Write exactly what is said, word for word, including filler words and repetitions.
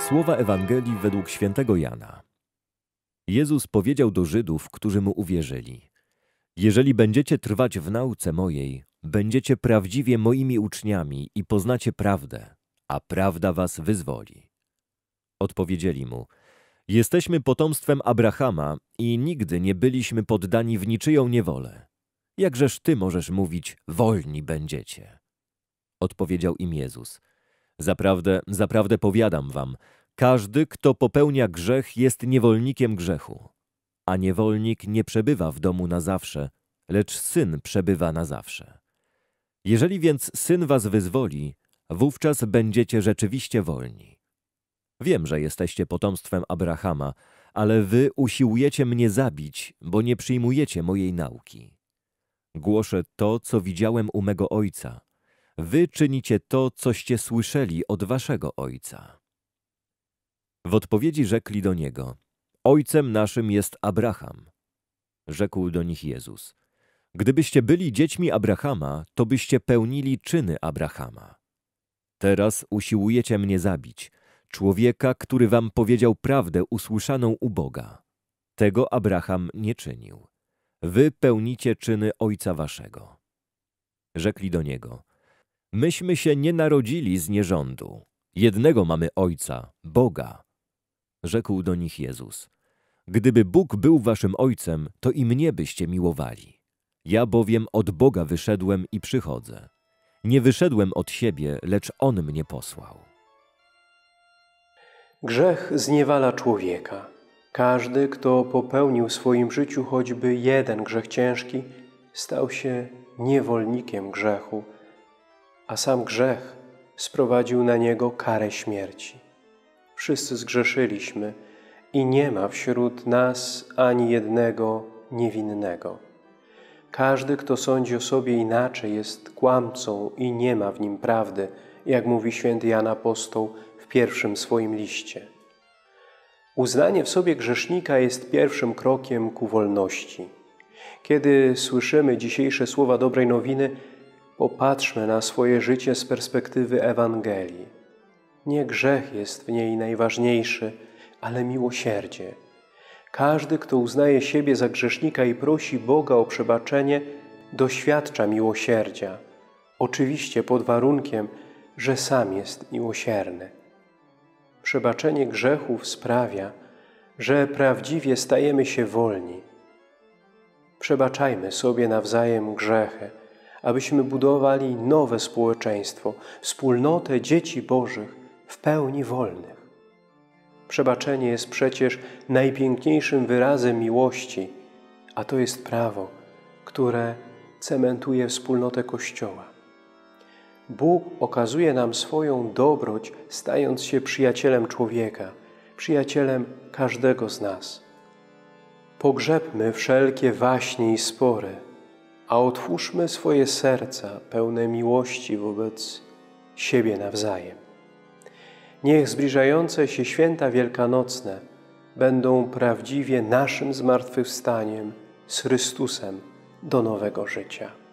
Słowa Ewangelii według świętego Jana. Jezus powiedział do Żydów, którzy mu uwierzyli: Jeżeli będziecie trwać w nauce mojej, będziecie prawdziwie moimi uczniami i poznacie prawdę, a prawda was wyzwoli. Odpowiedzieli mu: Jesteśmy potomstwem Abrahama i nigdy nie byliśmy poddani w niczyją niewolę. Jakżeż ty możesz mówić: wolni będziecie? Odpowiedział im Jezus: Zaprawdę, zaprawdę powiadam wam, każdy, kto popełnia grzech, jest niewolnikiem grzechu. A niewolnik nie przebywa w domu na zawsze, lecz Syn przebywa na zawsze. Jeżeli więc Syn was wyzwoli, wówczas będziecie rzeczywiście wolni. Wiem, że jesteście potomstwem Abrahama, ale wy usiłujecie mnie zabić, bo nie przyjmujecie mojej nauki. Głoszę to, co widziałem u mego Ojca. Wy czynicie to, coście słyszeli od waszego ojca. W odpowiedzi rzekli do niego: Ojcem naszym jest Abraham. Rzekł do nich Jezus: Gdybyście byli dziećmi Abrahama, to byście pełnili czyny Abrahama. Teraz usiłujecie mnie zabić, człowieka, który wam powiedział prawdę usłyszaną u Boga. Tego Abraham nie czynił. Wy pełnicie czyny ojca waszego. Rzekli do niego: Myśmy się nie narodzili z nierządu. Jednego mamy Ojca, Boga. Rzekł do nich Jezus: Gdyby Bóg był waszym Ojcem, to i mnie byście miłowali. Ja bowiem od Boga wyszedłem i przychodzę. Nie wyszedłem od siebie, lecz On mnie posłał. Grzech zniewala człowieka. Każdy, kto popełnił w swoim życiu choćby jeden grzech ciężki, stał się niewolnikiem grzechu, a sam grzech sprowadził na niego karę śmierci. Wszyscy zgrzeszyliśmy i nie ma wśród nas ani jednego niewinnego. Każdy, kto sądzi o sobie inaczej, jest kłamcą i nie ma w nim prawdy, jak mówi święty Jan Apostoł w pierwszym swoim liście. Uznanie w sobie grzesznika jest pierwszym krokiem ku wolności. Kiedy słyszymy dzisiejsze słowa dobrej nowiny, popatrzmy na swoje życie z perspektywy Ewangelii. Nie grzech jest w niej najważniejszy, ale miłosierdzie. Każdy, kto uznaje siebie za grzesznika i prosi Boga o przebaczenie, doświadcza miłosierdzia. Oczywiście pod warunkiem, że sam jest miłosierny. Przebaczenie grzechów sprawia, że prawdziwie stajemy się wolni. Przebaczajmy sobie nawzajem grzechy, abyśmy budowali nowe społeczeństwo, wspólnotę dzieci Bożych w pełni wolnych. Przebaczenie jest przecież najpiękniejszym wyrazem miłości, a to jest prawo, które cementuje wspólnotę Kościoła. Bóg okazuje nam swoją dobroć, stając się przyjacielem człowieka, przyjacielem każdego z nas. Pogrzebmy wszelkie waśnie i spory, a otwórzmy swoje serca pełne miłości wobec siebie nawzajem. Niech zbliżające się święta wielkanocne będą prawdziwie naszym zmartwychwstaniem z Chrystusem do nowego życia.